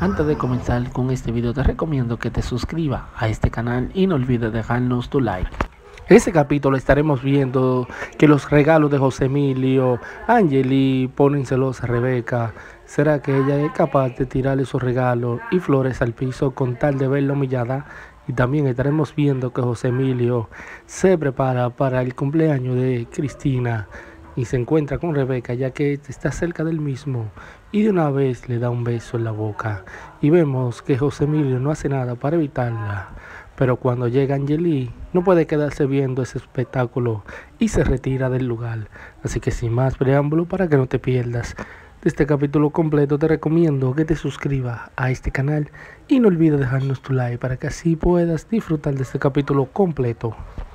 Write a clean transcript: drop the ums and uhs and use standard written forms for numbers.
Antes de comenzar con este video te recomiendo que te suscribas a este canal y no olvides dejarnos tu like. En este capítulo estaremos viendo que los regalos de José Emilio, Angeli ponen celosa a Rebeca. ¿Será que ella es capaz de tirar esos regalos y flores al piso con tal de verla humillada? Y también estaremos viendo que José Emilio se prepara para el cumpleaños de Cristina y se encuentra con Rebeca ya que está cerca del mismo y de una vez le da un beso en la boca y vemos que José Emilio no hace nada para evitarla, pero cuando llega Angeli no puede quedarse viendo ese espectáculo y se retira del lugar. Así que sin más preámbulo, para que no te pierdas de este capítulo completo, te recomiendo que te suscribas a este canal y no olvides dejarnos tu like para que así puedas disfrutar de este capítulo completo.